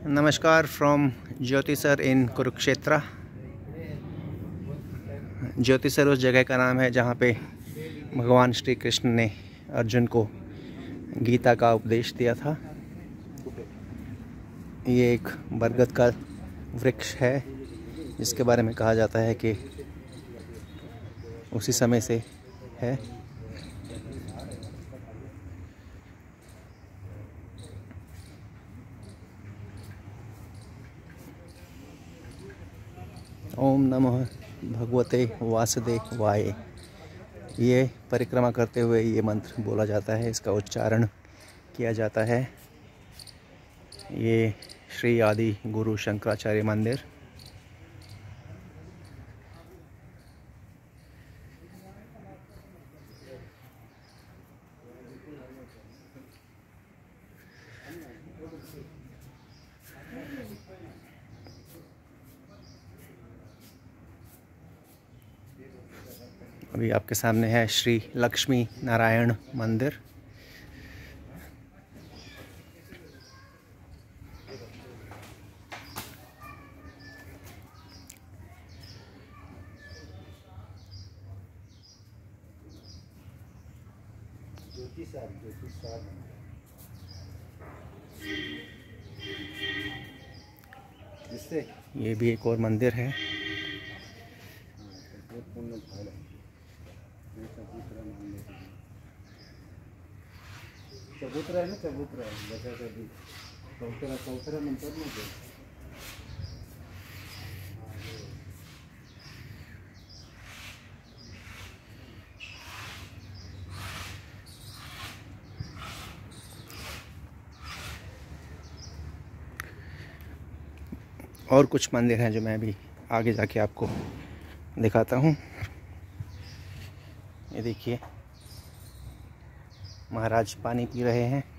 नमस्कार from Jyotisar in Kurukshetra. Jyotisar उस जगह का नाम है जहाँ पे भगवान श्री कृष्ण ने अर्जुन को गीता का उपदेश दिया था। ये एक बरगद का वृक्ष है जिसके बारे में कहा जाता है कि उसी समय से है। ओम नमः भगवते वासुदेवाय। ये परिक्रमा करते हुए ये मंत्र बोला जाता है, इसका उच्चारण किया जाता है। ये श्री आदि गुरु शंकराचार्य मंदिर। अभी आपके सामने है श्री लक्ष्मी नारायण मंदिर। ये भी एक और मंदिर है। चबूतरा है ना, चबूतरा चौतरा नंतर मध्ये। और कुछ मंदिर हैं जो मैं अभी आगे जाके आपको दिखाता हूँ। ये देखिए महाराज पानी पी रहे हैं।